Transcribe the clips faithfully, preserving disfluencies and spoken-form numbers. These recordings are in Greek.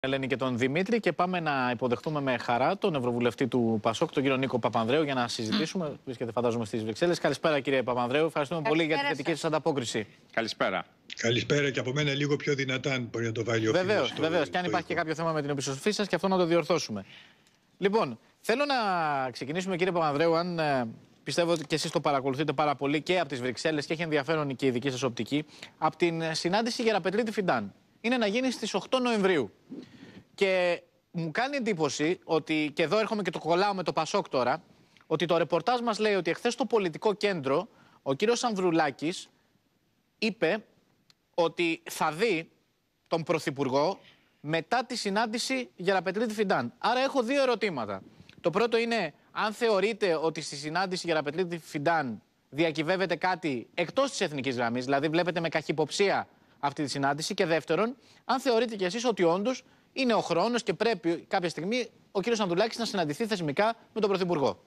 Ελένη και τον Δημήτρη και πάμε να υποδεχτούμε με χαρά τον Ευρωβουλευτή του Πασόκ, τον κύριο Νίκο Παπανδρέου, για να συζητήσουμε. Βρίσκεται, φαντάζομαι, στις Βρυξέλλες. Καλησπέρα, κύριε Παπανδρέου. Ευχαριστούμε Καλησπέρα πολύ για τη θετική σας ανταπόκριση. Καλησπέρα. Καλησπέρα και από μένα λίγο πιο δυνατά, αν μπορεί να το βάλει ο φίλος. Βεβαίως, βεβαίως. Και αν υπάρχει και κάποιο θέμα με την επιστροφή σας, και αυτό να το διορθώσουμε. Λοιπόν, θέλω να ξεκινήσουμε, κύριε Παπανδρέου, αν ε, πιστεύω ότι και εσείς το παρακολουθείτε πάρα πολύ και από τις Βρυξέλλες και έχει ενδιαφέρον και η δική σας οπτική, από την συνάντηση Γεραπετρίτη Φιντάν. Είναι να γίνει στις οκτώ Νοεμβρίου. Και μου κάνει εντύπωση ότι, και εδώ έρχομαι και το κολλάω με το Πασόκ τώρα, ότι το ρεπορτάζ μας λέει ότι εχθές στο πολιτικό κέντρο ο κύριος Ανδρουλάκης είπε ότι θα δει τον Πρωθυπουργό μετά τη συνάντηση Γεραπετρίτη Φιντάν. Άρα έχω δύο ερωτήματα. Το πρώτο είναι αν θεωρείτε ότι στη συνάντηση Γεραπετρίτη Φιντάν διακυβεύεται κάτι εκτός της εθνικής γραμμής, δηλαδή βλέπετε με καχυποψία αυτή τη συνάντηση, και δεύτερον, αν θεωρείτε κι εσείς ότι όντως είναι ο χρόνος και πρέπει κάποια στιγμή ο κύριος Ανδρουλάκης να συναντηθεί θεσμικά με τον Πρωθυπουργό.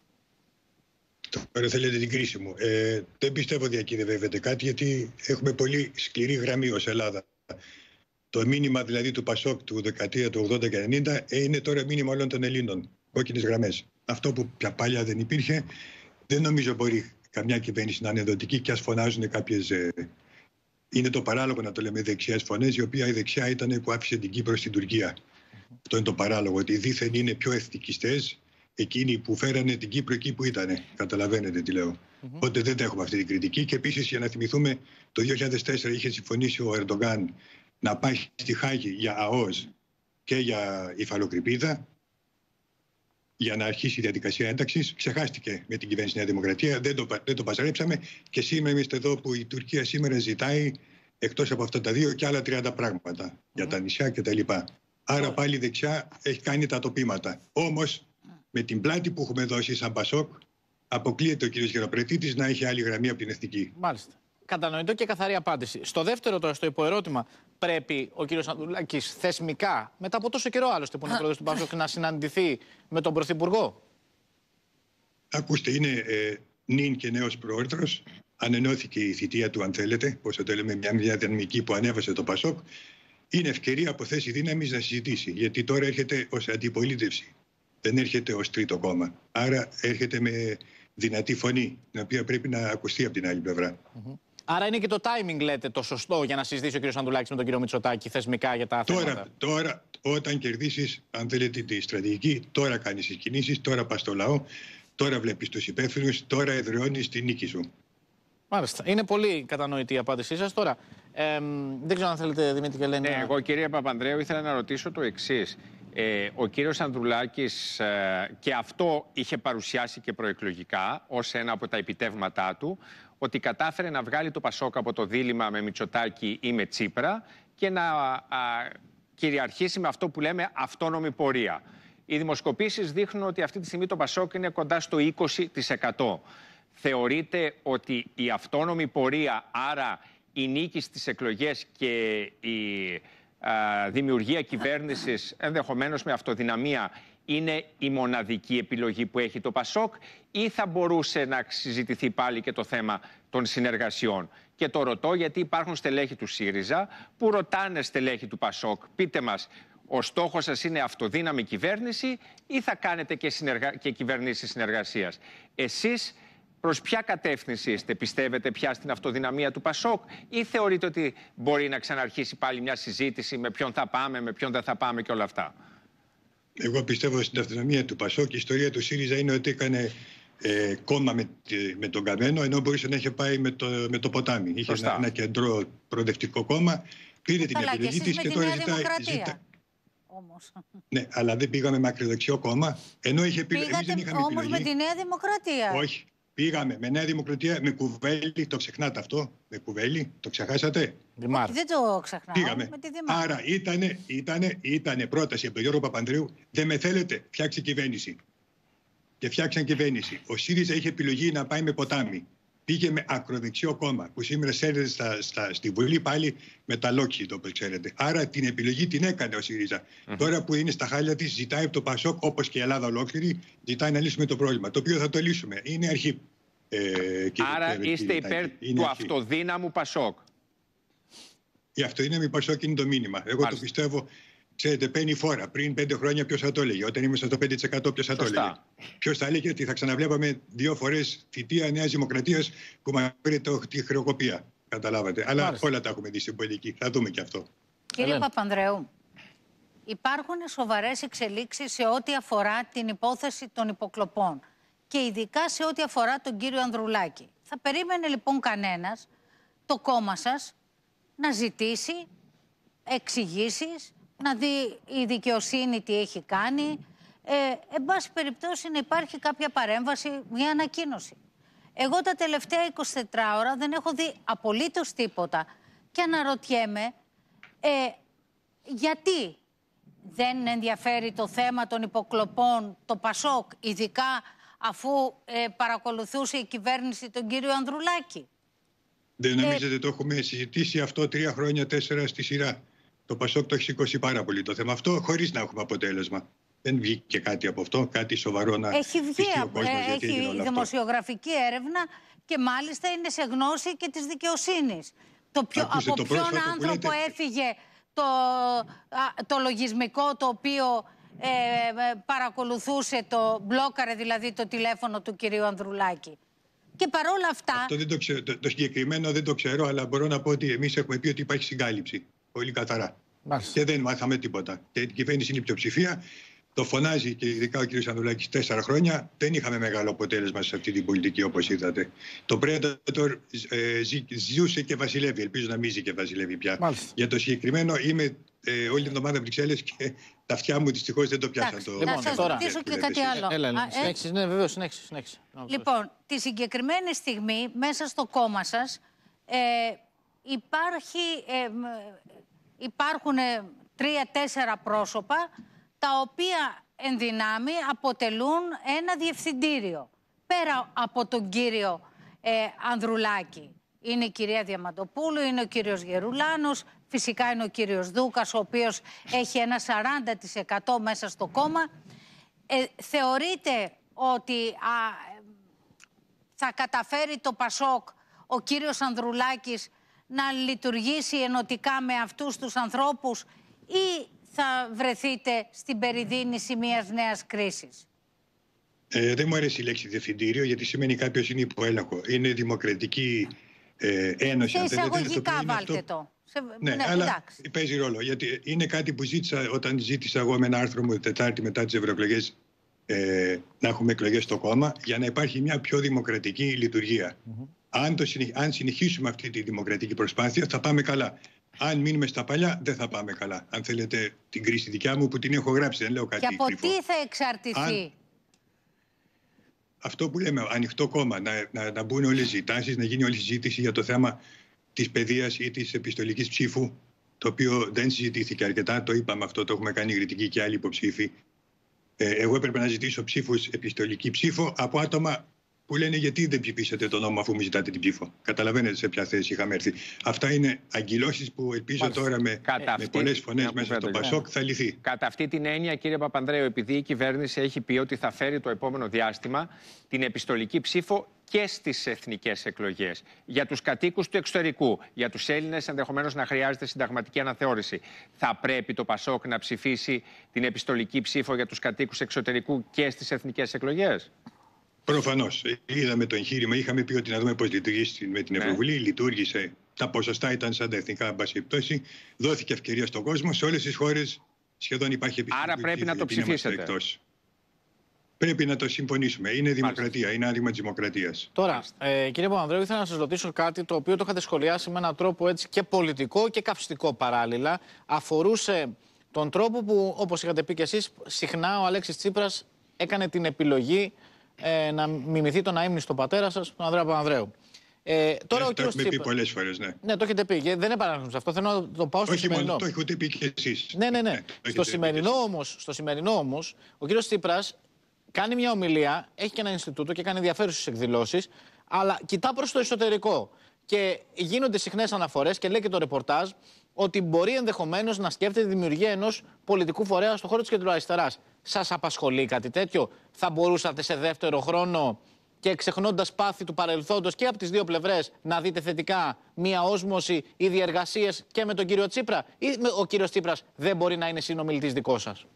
Τώρα θέλετε την κρίση μου. Ε, δεν πιστεύω διακυβεύεται κάτι, γιατί έχουμε πολύ σκληρή γραμμή ως Ελλάδα. Το μήνυμα δηλαδή του Πασόκ του δεκαετία του ογδόντα και ενενήντα είναι τώρα μήνυμα όλων των Ελλήνων. Κόκκινες γραμμές. Αυτό που πια παλιά δεν υπήρχε, δεν νομίζω μπορεί καμιά κυβέρνηση να είναι ενδοτική, και ας φωνάζουν κάποιες. Ε, είναι το παράλογο να το λέμε δεξιές φωνές, η οποία η δεξιά ήταν που άφησε την Κύπρο στην Τουρκία. Αυτό είναι το παράλογο, ότι δήθεν είναι πιο εθνικιστές εκείνοι που φέρανε την Κύπρο εκεί που ήταν. Καταλαβαίνετε τι λέω. Mm-hmm. Οπότε δεν έχουμε αυτή την κριτική. Και επίσης, για να θυμηθούμε, το δύο χιλιάδες τέσσερα είχε συμφωνήσει ο Ερντογκάν να πάει στη Χάγη για ΑΟΣ και για υφαλοκρηπίδα, για να αρχίσει η διαδικασία ένταξης. Ξεχάστηκε με την κυβέρνηση Νέα Δημοκρατία, δεν το, δεν το πασαρέψαμε, και σήμερα είμαστε εδώ που η Τουρκία σήμερα ζητάει, εκτός από αυτά τα δύο, και άλλα τριάντα πράγματα mm. για τα νησιά κτλ. Άρα mm. πάλι η δεξιά έχει κάνει τα τοπήματα. Όμως με την πλάτη που έχουμε δώσει σαν Πασόκ, αποκλείεται ο κ. Γεραπετρίτης να έχει άλλη γραμμή από την εθνική. Μάλιστα. Κατανοητό και καθαρή απάντηση. Στο δεύτερο, τώρα, στο υποερώτημα, πρέπει ο κύριος Ανδρουλάκης θεσμικά, μετά από τόσο καιρό άλλωστε που είναι πρόεδρος του Πασόκ, να συναντηθεί με τον Πρωθυπουργό? Ακούστε, είναι ε, νυν και νέος πρόεδρος. Ανενώθηκε η θητεία του, αν θέλετε, πώς το λέμε, μια, μια δυναμική που ανέβασε το Πασόκ. Είναι ευκαιρία από θέση δύναμης να συζητήσει. Γιατί τώρα έρχεται ως αντιπολίτευση. Δεν έρχεται ως τρίτο κόμμα. Άρα έρχεται με δυνατή φωνή, την οποία πρέπει να ακουστεί από την άλλη πλευρά. Mm-hmm. Άρα είναι και το timing, λέτε, το σωστό για να συζητήσει ο κύριος Ανδρουλάκης με τον κύριο Μητσοτάκη θεσμικά για τα τώρα, θέματα. Τώρα, όταν κερδίσεις, αν θέλετε, τη στρατηγική, τώρα κάνεις τις κινήσεις, τώρα πας στο λαό, τώρα βλέπεις τους υπεύθυνους, τώρα εδραιώνεις τη νίκη σου. Μάλιστα. Είναι πολύ κατανοητή η απάντησή σας. Τώρα, ε, δεν ξέρω αν θέλετε, Δημήτρη και Ελένη. Ναι, εγώ, κύριε Παπανδρέου, ήθελα να ρωτήσω το εξής. Ε, ο κύριος Ανδρουλάκης ε, και αυτό είχε παρουσιάσει και προεκλογικά ως ένα από τα επιτεύγματά του, ότι κατάφερε να βγάλει το Πασόκ από το δίλημμα με Μητσοτάκη ή με Τσίπρα και να α, κυριαρχήσει με αυτό που λέμε αυτόνομη πορεία. Οι δημοσκοπήσεις δείχνουν ότι αυτή τη στιγμή το Πασόκ είναι κοντά στο είκοσι τοις εκατό. Θεωρείτε ότι η αυτόνομη πορεία, άρα η νίκη στις εκλογές και η α, δημιουργία κυβέρνησης ενδεχομένως με αυτοδυναμία, είναι η μοναδική επιλογή που έχει το Πασόκ, ή θα μπορούσε να συζητηθεί πάλι και το θέμα των συνεργασιών? Και το ρωτώ γιατί υπάρχουν στελέχη του ΣΥΡΙΖΑ που ρωτάνε στελέχη του Πασόκ, πείτε μας, ο στόχος σας είναι αυτοδύναμη κυβέρνηση ή θα κάνετε και, συνεργα... και κυβερνήσεις συνεργασίας? Εσείς προς ποια κατεύθυνση είστε? Πιστεύετε πια στην αυτοδυναμία του Πασόκ ή θεωρείτε ότι μπορεί να ξαναρχίσει πάλι μια συζήτηση με ποιον θα πάμε, με ποιον δεν θα πάμε και όλα αυτά? Εγώ πιστεύω στην αυτονομία του Πασόκ. Η ιστορία του ΣΥΡΙΖΑ είναι ότι έκανε ε, κόμμα με, με τον Καμένο, ενώ μπορούσε να είχε πάει με το, με το ποτάμι. Είχε ένα, ένα κεντρό προοδευτικό κόμμα, πήρε την επιλογή της και τώρα ζητάει. Ζητά... Όμως. Ναι, αλλά δεν πήγαμε με ακροδεξιό κόμμα, ενώ είχε πει. Πήγατε όμως με τη Νέα Δημοκρατία. Όχι. Πήγαμε με Νέα Δημοκρατία, με Κουβέλη, το ξεχνάτε αυτό, με Κουβέλη, το ξεχάσατε? Δημάρ. Δεν το ξεχνάω. Πήγαμε. Με τη Δημάρ. Άρα ήτανε, ήτανε, ήτανε πρόταση από τον Γιώργο Παπανδρέου, δεν με θέλετε, φτιάξε κυβέρνηση. Και φτιάξαν κυβέρνηση. Ο ΣΥΡΙΖΑ είχε επιλογή να πάει με ποτάμι. Πήγε με ακροδεξιό κόμμα, που σήμερα σέρνεται στα, στα, στη Βουλή πάλι με τα Λόκχιτ, όπως ξέρετε. Άρα την επιλογή την έκανε ο ΣΥΡΙΖΑ. Mm-hmm. Τώρα που είναι στα χάλια της, ζητάει από το Πασόκ, όπως και η Ελλάδα ολόκληρη, ζητάει να λύσουμε το πρόβλημα. Το οποίο θα το λύσουμε. Είναι αρχή. Ε, κύριε, Άρα κύριε, είστε κύριε, υπέρ είναι του αρχή. αυτοδύναμου Πασόκ? Η αυτοδύναμη Πασόκ είναι το μήνυμα. Εγώ Μάλιστα. το πιστεύω Ξέρετε, παίρνει φόρα. Πριν πέντε χρόνια ποιος θα το έλεγε? Όταν ήμασταν στο πέντε τοις εκατό ποιος θα το έλεγε? Ποιος θα έλεγε ότι θα ξαναβλέπαμε δύο φορές θητεία Νέας Δημοκρατίας που μας πήρε τη χρεοκοπία? Καταλάβατε. Αλλά Μάλιστα. όλα τα έχουμε δει στην πολιτική. Θα δούμε και αυτό. Κύριε Ελένη. Παπανδρέου, υπάρχουν σοβαρές εξελίξεις σε ό,τι αφορά την υπόθεση των υποκλοπών και ειδικά σε ό,τι αφορά τον κύριο Ανδρουλάκη. Θα περίμενε λοιπόν κανένας το κόμμα σας να ζητήσει εξηγήσεις, να δει η δικαιοσύνη τι έχει κάνει, ε, εν πάση περιπτώσει να υπάρχει κάποια παρέμβαση, μια ανακοίνωση. Εγώ τα τελευταία εικοσιτέσσερις ώρα δεν έχω δει απολύτως τίποτα και αναρωτιέμαι ε, γιατί δεν ενδιαφέρει το θέμα των υποκλοπών το Πασόκ, ειδικά αφού ε, παρακολουθούσε η κυβέρνηση τον κύριο Ανδρουλάκη. Δεν νομίζετε, ε... το έχουμε συζητήσει αυτό τρία χρόνια, τέσσερα στη σειρά. Το Πασόκ το έχει σηκώσει πάρα πολύ το θέμα αυτό, χωρίς να έχουμε αποτέλεσμα. Δεν βγήκε κάτι από αυτό, κάτι σοβαρό να έχει βγει, ο κόσμος, ε, έχει δημοσιογραφική αυτό. έρευνα και μάλιστα είναι σε γνώση και της δικαιοσύνης. Το ποιο, Ακούστε, από το ποιον άνθρωπο λέτε... έφυγε το, α, το λογισμικό το οποίο ε, παρακολουθούσε, το μπλόκαρε δηλαδή το τηλέφωνο του κυρίου Ανδρουλάκη. Και παρόλα αυτά... Αυτό δεν το, ξέρω, το, το συγκεκριμένο δεν το ξέρω, αλλά μπορώ να πω ότι εμείς έχουμε πει ότι υπάρχει συγκάλυψη. Πολύ καθαρά. Μάλιστα. Και δεν μάθαμε τίποτα. Και η κυβέρνηση είναι η πλειοψηφία. Το φωνάζει και ειδικά ο κ. Ανδρουλάκης τέσσερα χρόνια. Δεν είχαμε μεγάλο αποτέλεσμα σε αυτή την πολιτική, όπως είδατε. Το Predator ε, ζούσε και βασιλεύει. Ελπίζω να μην ζει και βασιλεύει πια. Μάλιστα. Για το συγκεκριμένο είμαι ε, όλη την εβδομάδα Βρυξέλλες και τα αυτιά μου δυστυχώς δεν το πιάσαν. Το... Λοιπόν, να σας ρωτήσω και κάτι άλλο. Έλα, έλα. Συνέχισε, ναι, βεβαίως, συνέχισε, συνέχισε. Λοιπόν, τη συγκεκριμένη στιγμή μέσα στο κόμμα σας ε, υπάρχει... Ε, υπάρχουν τρία-τέσσερα πρόσωπα τα οποία εν δυνάμει αποτελούν ένα διευθυντήριο. Πέρα από τον κύριο ε, Ανδρουλάκη. Είναι η κυρία Διαμαντοπούλου, είναι ο κύριος Γερουλάνος, φυσικά είναι ο κύριος Δούκας, ο οποίος έχει ένα σαράντα τοις εκατό μέσα στο κόμμα. Ε, θεωρείτε ότι α, θα καταφέρει το Πασόκ, ο κύριος Ανδρουλάκης, να λειτουργήσει ενωτικά με αυτούς τους ανθρώπους ή θα βρεθείτε στην περιδίνηση μιας νέας κρίσης? Ε, δεν μου αρέσει η λέξη διευθυντήριο, γιατί σημαίνει κάποιος είναι υποέλεγχο. Είναι δημοκρατική ε, ένωση. Σε εισαγωγικά το βάλτε αυτό... το. Σε... Ναι, ναι, αλλά εντάξει. Παίζει ρόλο. Γιατί είναι κάτι που ζήτησα όταν ζήτησα εγώ με ένα άρθρο μου Τετάρτη μετά τις ευρωεκλογές ε, να έχουμε εκλογές στο κόμμα, για να υπάρχει μια πιο δημοκρατική λειτουργία. Mm-hmm. Αν, το, αν συνεχίσουμε αυτή τη δημοκρατική προσπάθεια θα πάμε καλά. Αν μείνουμε στα παλιά δεν θα πάμε καλά. Αν θέλετε την κρίση δικιά μου που την έχω γράψει, δεν λέω κάτι κρυφό. Και από κρυφό. τι θα εξαρτηθεί? Αν... Αυτό που λέμε, ανοιχτό κόμμα, να, να, να μπουν όλες οι ζητάσεις, να γίνει όλη η συζήτηση για το θέμα της παιδείας ή της επιστολικής ψήφου, το οποίο δεν συζητήθηκε αρκετά, το είπαμε αυτό, το έχουμε κάνει κριτική και άλλοι υποψήφοι. Ε, εγώ έπρεπε να ζητήσω ψήφους, επιστολική ψήφο, από άτομα που λένε γιατί δεν ψηφίσατε τον νόμο αφού μου ζητάτε την ψήφο. Καταλαβαίνετε σε ποια θέση είχαμε έρθει. Αυτά είναι αγκυλώσεις που ελπίζω Μάλιστα. τώρα με, με πολλές φωνές μέσα στο Πασόκ θα λυθεί. Κατά αυτή την έννοια, κύριε Παπανδρέου, επειδή η κυβέρνηση έχει πει ότι θα φέρει το επόμενο διάστημα την επιστολική ψήφο και στις εθνικές εκλογές, για τους κατοίκους του εξωτερικού, για τους Έλληνες ενδεχομένως να χρειάζεται συνταγματική αναθεώρηση, θα πρέπει το Πασόκ να ψηφίσει την επιστολική ψήφο για τους κατοίκους εξωτερικού και στις εθνικές εκλογές? Προφανώς. Είδαμε το εγχείρημα. Είχαμε πει ότι να δούμε πώς λειτουργήσει με την Ευρωβουλή. Ναι. Λειτουργήσε. Τα ποσοστά ήταν σαν τα εθνικά, εν πάση περιπτώσει. Δόθηκε ευκαιρία στον κόσμο. Σε όλες τις χώρες σχεδόν υπάρχει επιστημονική. Άρα πρέπει να το ψηφίσετε. Πρέπει να το συμφωνήσουμε. Είναι δημοκρατία. Μάλιστα. Είναι άδειγμα της δημοκρατίας. Τώρα, ε, κύριε Παπανδρέου, ήθελα να σας ρωτήσω κάτι το οποίο το είχατε σχολιάσει με έναν τρόπο έτσι και πολιτικό και καυστικό παράλληλα. Αφορούσε τον τρόπο που, όπως είχατε πει κι εσείς, συχνά ο Αλέξης Τσίπρας έκανε την επιλογή Ε, να μιμηθεί τον αείμνηστο πατέρα σας, τον Ανδρέα Παπανδρέου. Ε, τώρα ε, ο το έχουμε πει πολλές φορές, ναι. Ναι, το έχετε πει. Δεν επανέρχομαι σε αυτό. Θέλω να το πάω στο Όχι σημερινό. Μόνο, το έχετε πει και εσείς. Ναι, ναι, ναι. ναι στο, σημερινό όμως, στο σημερινό όμως, ο κύριος Τσίπρας κάνει μια ομιλία, έχει και ένα Ινστιτούτο και κάνει ενδιαφέρουσες εκδηλώσεις, αλλά κοιτά προς το εσωτερικό. Και γίνονται συχνές αναφορές και λέει και το ρεπορτάζ ότι μπορεί ενδεχομένως να σκέφτεται τη δημιουργία ενός πολιτικού φορέα στον χώρο της κεντροαριστεράς. Σας απασχολεί κάτι τέτοιο? Θα μπορούσατε σε δεύτερο χρόνο και ξεχνώντας πάθη του παρελθόντος και από τις δύο πλευρές να δείτε θετικά μία όσμωση ή διεργασίες και με τον κύριο Τσίπρα, ή ο κύριος Τσίπρας δεν μπορεί να είναι συνομιλητής δικό σας?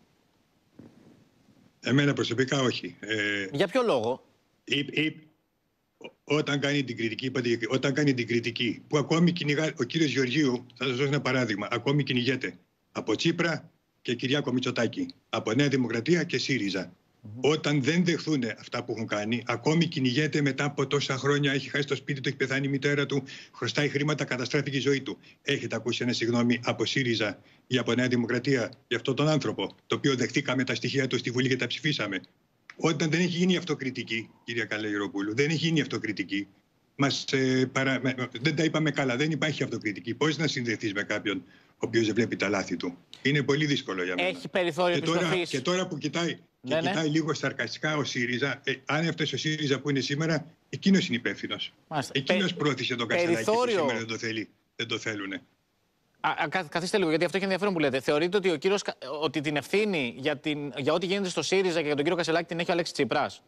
Εμένα προσωπικά όχι. Ε, Για ποιο λόγο? Ή, ή, όταν, κάνει την κριτική, όταν κάνει την κριτική, που ακόμη κυνηγά, ο κύριος Γεωργίου, θα σας δώσω ένα παράδειγμα, ακόμη κυνηγέται από Τσίπρα και Κυριάκο Μητσοτάκη, από Νέα Δημοκρατία και ΣΥΡΙΖΑ. Mm-hmm. Όταν δεν δεχθούν αυτά που έχουν κάνει, ακόμη κυνηγέται μετά από τόσα χρόνια, έχει χάσει το σπίτι του, έχει πεθάνει η μητέρα του, χρωστάει χρήματα, καταστράφηκε η ζωή του. Έχετε ακούσει ένα συγγνώμη από ΣΥΡΙΖΑ ή από Νέα Δημοκρατία για αυτόν τον άνθρωπο, το οποίο δεχτήκαμε τα στοιχεία του στη Βουλή και τα ψηφίσαμε? Όταν δεν έχει γίνει αυτοκριτική, κυρία Καλογεροπούλου, δεν έχει γίνει αυτοκριτική. Μας, ε, παρα... Δεν τα είπαμε καλά, δεν υπάρχει αυτοκριτική. Πώς να συνδεθείς με κάποιον ο οποίος δεν βλέπει τα λάθη του? Είναι πολύ δύσκολο για μένα. Έχει περιθώριο επιστροφής. Και τώρα που κοιτάει, και ναι, κοιτάει ναι. λίγο σαρκαστικά ο ΣΥΡΙΖΑ, ε, αν αυτός ο ΣΥΡΙΖΑ που είναι σήμερα, εκείνος είναι υπεύθυνος. Εκείνος Πε... πρόθεσε τον Κασελάκη περιθώριο... που σήμερα δεν το, θέλει, δεν το θέλουν. Α, α, καθίστε λίγο, γιατί αυτό έχει ενδιαφέρον που λέτε. Θεωρείτε ότι, ο κύριος, ότι την ευθύνη για, την, για ό,τι γίνεται στο ΣΥΡΙΖΑ και για τον κύριο Κασελάκη την έχει ο Αλέξης Τσίπρας?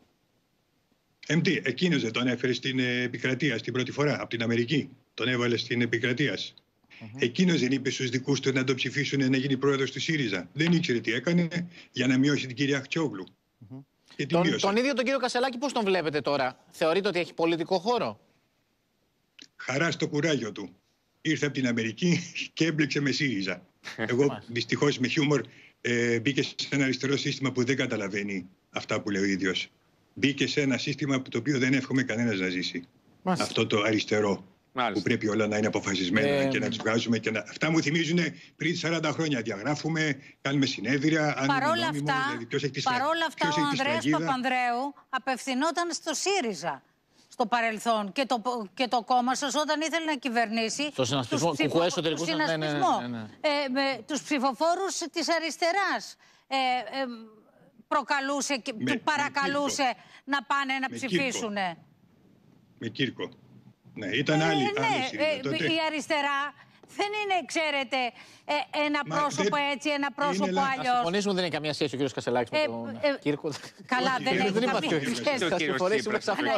εμ τι, εκείνος δεν τον έφερε στην επικρατεία στην πρώτη φορά, από την Αμερική. Τον έβαλε στην επικρατεία. Mm-hmm. Εκείνος δεν είπε στους δικούς του να το ψηφίσουν να γίνει πρόεδρος του ΣΥΡΙΖΑ? Δεν ήξερε τι έκανε για να μειώσει την κυρία Χτσόγλου. Mm-hmm. Και την τον, τον ίδιο τον κύριο Κασελάκη πώς τον βλέπετε τώρα? Θεωρείτε ότι έχει πολιτικό χώρο? Χαρά στο κουράγιο του. Ήρθε από την Αμερική και έμπλεξε με ΣΥΡΙΖΑ. Εγώ δυστυχώς με χιούμορ ε, μπήκε σε ένα αριστερό σύστημα που δεν καταλαβαίνει αυτά που λέει ο ίδιος. Μπήκε σε ένα σύστημα το οποίο δεν εύχομαι κανένας να ζήσει. Μάλιστα. Αυτό το αριστερό. Μάλιστα. Που πρέπει όλα να είναι αποφασισμένα ε... και να τους βγάζουμε. Και να... Αυτά μου θυμίζουν πριν σαράντα χρόνια. Διαγράφουμε, κάνουμε συνέδρια. Παρόλα αυτά, δηλαδή, παρόλα αυτά ο Ανδρέας Παπανδρέου απευθυνόταν στο ΣΥΡΙΖΑ στο παρελθόν και το, και το κόμμα σας όταν ήθελε να κυβερνήσει. Στο συνασπισμό, ψηφο... κουκουέ εσωτερικού ναι, ναι, ναι, ναι. Ε, με τους ψηφοφόρους της αριστεράς. Ε, ε, προκαλούσε και με, του παρακαλούσε με να πάνε να με ψηφίσουν. Κύρκο. Με Κύρκο. Ναι, ήταν ε, άλλη, ναι, άλλη ΣΥΡΙΖΑ, ε, τότε. Η αριστερά δεν είναι, ξέρετε, ε, ένα Μα πρόσωπο δεν... έτσι, ένα πρόσωπο αλλιώς. Συμφωνήσουμε, δεν έχει καμία σχέση ο κύριος Κασελάκης με τον ε, Κύρκο. Καλά, δεν έχει καμία σχέση. Θα συμφωνήσουμε ξαφνικά.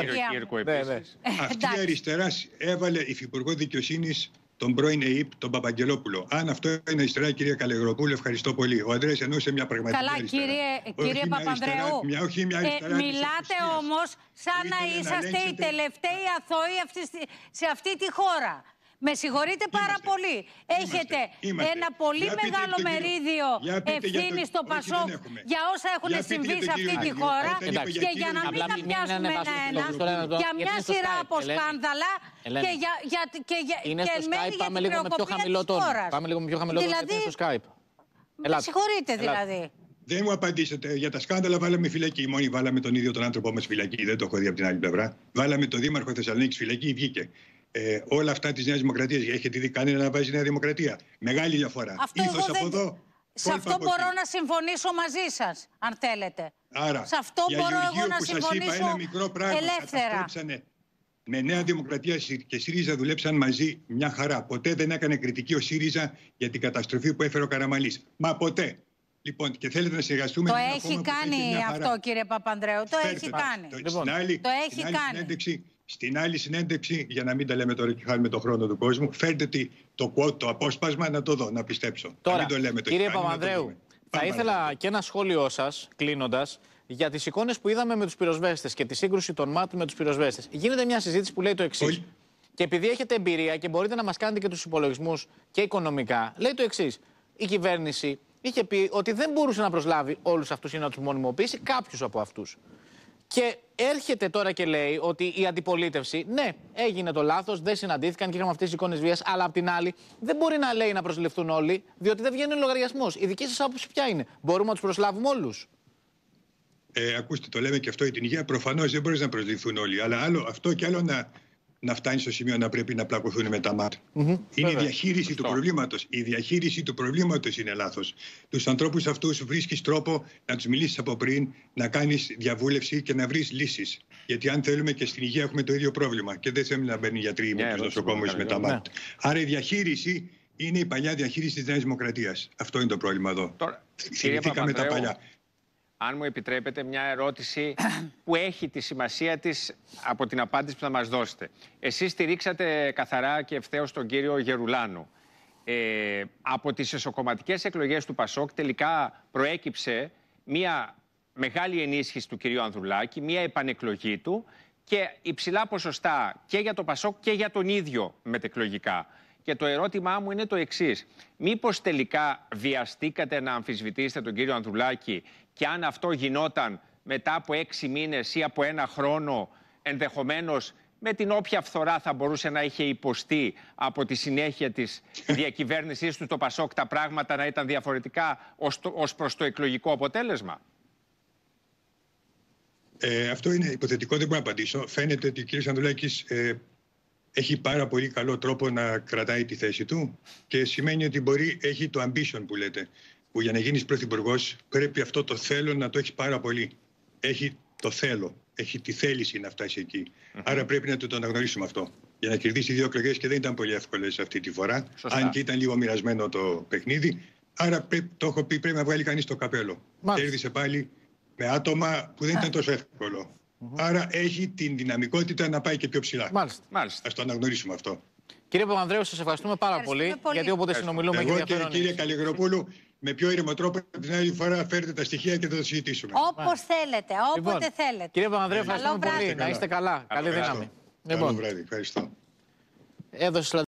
Αυτή η αριστερά έβαλε υφυπουργό δικαιοσύνης τον πρώην ΕΥΠ, τον Παπαγγελόπουλο. Αν αυτό είναι αριστερά, κυρία Καλογεροπούλου, ευχαριστώ πολύ. Ο Ανδρέας εννοούσε μια πραγματική Καλά, αριστερά. Καλά, κύριε, κύριε Παπανδρέου. Μια, όχι μια αριστερά, ε, μιλάτε όμως σαν να είσαστε οι τελευταίοι αθώοι σε αυτή τη χώρα. Με συγχωρείτε πάρα είμαστε, πολύ. Έχετε είμαστε, ένα πολύ μεγάλο μερίδιο ευθύνη στο ΠΑΣΟΚ για όσα έχουν συμβεί σε αυτή τη χώρα και για να μην τα πιάσουμε ένα-ένα, για μια σειρά από σκάνδαλα και εν μέρει για την χρεοκοπία της χώρας. Πάμε λίγο με πιο χαμηλό τόνο στο Skype. Με συγχωρείτε δηλαδή. Δεν μου απαντήσετε. Για τα σκάνδαλα βάλαμε φυλακή. Μόνοι βάλαμε τον ίδιο τον άνθρωπό μας φυλακή. Δεν το έχω δει από την άλλη πλευρά. Βάλαμε τον Δήμαρχο Θεσσαλονίκης φυλακή, βγήκε. Ε, όλα αυτά της Νέας Δημοκρατίας, έχετε δει κανένα να βάζει Νέα Δημοκρατία? Μεγάλη διαφορά. Αυτό Ήθος από δεν... εδώ, σε αυτό μπορώ εκεί. να συμφωνήσω μαζί σας, αν θέλετε. Άρα, σε αυτό μπορώ εγώ να συμφωνήσω είπα, ένα μικρό πράγμα, ελεύθερα. Με Νέα Δημοκρατία και ΣΥΡΙΖΑ δουλέψαν μαζί μια χαρά. Ποτέ δεν έκανε κριτική ο ΣΥΡΙΖΑ για την καταστροφή που έφερε ο Καραμανλής. Μα ποτέ. Λοιπόν, και θέλετε να συνεργαστούμε το με ένα έχει κάνει αυτό, κύριε Παπανδρέου. Το Φέρτε, έχει κάνει. Το, λοιπόν, στην άλλη, το έχει στην άλλη κάνει. Συνέντευξη, στην άλλη συνέντευξη, για να μην τα λέμε τώρα και χάνουμε τον χρόνο του κόσμου, φέρτε το, το, το απόσπασμα να το δω, να πιστέψω. Τώρα, μην το λέμε, το κύριε Παπανδρέου, θα ήθελα παρακαλώ. και ένα σχόλιο σας, κλείνοντας, για τις εικόνες που είδαμε με τους πυροσβέστες και τη σύγκρουση των ΜΑΤ με τους πυροσβέστες. Γίνεται μια συζήτηση που λέει το εξής. Πολύ... Και επειδή έχετε εμπειρία και μπορείτε να μας κάνετε και τους υπολογισμούς και οικονομικά, λέει το εξής. Η κυβέρνηση είχε πει ότι δεν μπορούσε να προσλάβει όλους αυτούς ή να τους μονιμοποιήσει κάποιους από αυτούς. Και έρχεται τώρα και λέει ότι η αντιπολίτευση, ναι, έγινε το λάθος, δεν συναντήθηκαν και είχαμε αυτές τις εικόνες βίας, αλλά απ' την άλλη δεν μπορεί να λέει να προσληφθούν όλοι, διότι δεν βγαίνει λογαριασμός. Η δική σας άποψη ποια είναι? Μπορούμε να τους προσλάβουμε όλους? Ε, ακούστε, το λέμε και αυτό για την υγεία. Προφανώς δεν μπορεί να προσληφθούν όλοι. Αλλά άλλο, αυτό και άλλο να, να φτάνει στο σημείο να πρέπει να πλακωθούν με τα ΜΑΤ. Mm-hmm. Είναι η διαχείριση Φωστό. του προβλήματος. Η διαχείριση του προβλήματος είναι λάθος. Τους ανθρώπους αυτούς βρίσκεις τρόπο να τους μιλήσεις από πριν, να κάνεις διαβούλευση και να βρεις λύσεις. Γιατί αν θέλουμε και στην υγεία έχουμε το ίδιο πρόβλημα. Και δεν θέλουμε να μπαίνουν γιατροί με τους νοσοκόμους με τα ΜΑΤ. Yeah. Άρα η διαχείριση είναι η παλιά διαχείριση της Νέας Δημοκρατίας. Αυτό είναι το πρόβλημα εδώ. Θυμηθήκαμε τα παλιά. αν μου επιτρέπετε, μια ερώτηση που έχει τη σημασία της από την απάντηση που θα μας δώσετε. Εσείς στηρίξατε καθαρά και ευθέως τον κύριο Γερουλάνο. Ε, από τις εσωκομματικές εκλογές του Πασόκ τελικά προέκυψε μια μεγάλη ενίσχυση του κυρίου Ανδρουλάκη, μια επανεκλογή του και υψηλά ποσοστά και για το Πασόκ και για τον ίδιο μετεκλογικά. Και το ερώτημά μου είναι το εξής. Μήπως τελικά βιαστήκατε να αμφισβητήσετε τον κύριο Ανδρουλάκη και αν αυτό γινόταν μετά από έξι μήνες ή από ένα χρόνο, ενδεχομένως με την όποια φθορά θα μπορούσε να είχε υποστεί από τη συνέχεια της διακυβέρνησής του το Πασόκ, τα πράγματα να ήταν διαφορετικά ως, το, ως προς το εκλογικό αποτέλεσμα? Ε, αυτό είναι υποθετικό, δεν μπορώ να απαντήσω. Φαίνεται ότι ο κ. Ανδρουλάκης ε, έχει πάρα πολύ καλό τρόπο να κρατάει τη θέση του και σημαίνει ότι μπορεί, έχει το ambition που λέτε, που για να γίνεις πρωθυπουργός πρέπει αυτό το θέλω να το έχει πάρα πολύ. Έχει το θέλω, έχει τη θέληση να φτάσει εκεί. Mm-hmm. Άρα πρέπει να το, το αναγνωρίσουμε αυτό. Για να κερδίσει δύο εκλογές και δεν ήταν πολύ εύκολες αυτή τη φορά, σωστά, αν και ήταν λίγο μοιρασμένο το παιχνίδι. Άρα πρέπει, το έχω πει, πρέπει να βγάλει κανείς το καπέλο. Μάλιστα. Κέρδισε πάλι με άτομα που δεν ήταν τόσο εύκολο. Mm-hmm. Άρα έχει την δυναμικότητα να πάει και πιο ψηλά. Μάλιστα. Μάλιστα. Ας το αναγνωρίσουμε αυτό. Κύριε Παπανδρέου, σας ευχαριστούμε πάρα πολύ, πολύ, γιατί όποτε συνομιλούμε εγώ και, και κύριε Καλλιγεροπούλου, με πιο ήρεμο τρόπο την άλλη φορά φέρετε τα στοιχεία και θα το συζητήσουμε. Όπως θέλετε, όποτε λοιπόν, θέλετε. Κύριε Παπανδρέου, ευχαριστούμε πολύ. Να είστε καλά. Καλή δύναμη. Καλό βράδυ. Ευχαριστώ. Έδωσε